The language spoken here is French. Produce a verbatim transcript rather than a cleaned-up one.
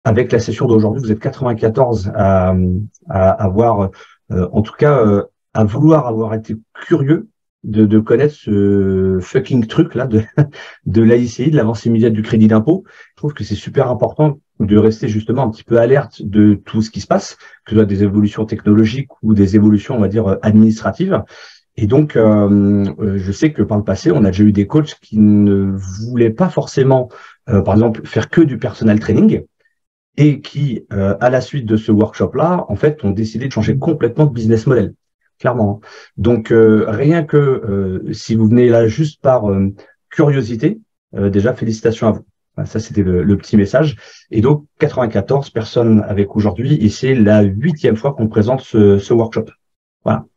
avec la session d'aujourd'hui, vous êtes quatre-vingt-quatorze à, à avoir, euh, en tout cas, euh, à vouloir avoir été curieux de, de connaître ce fucking truc-là de, de l'A I C I, de l'avance immédiate du crédit d'impôt. Je trouve que c'est super important de rester justement un petit peu alerte de tout ce qui se passe, que ce soit des évolutions technologiques ou des évolutions, on va dire, administratives. Et donc, euh, je sais que par le passé, on a déjà eu des coachs qui ne voulaient pas forcément, euh, par exemple, faire que du personal training et qui, euh, à la suite de ce workshop-là, en fait, ont décidé de changer complètement de business model, clairement. Donc, euh, rien que euh, si vous venez là juste par euh, curiosité, euh, déjà, félicitations à vous. Voilà, ça, c'était le, le petit message. Et donc, quatre-vingt-quatorze personnes avec aujourd'hui, et c'est la huitième fois qu'on présente ce, ce workshop. Voilà.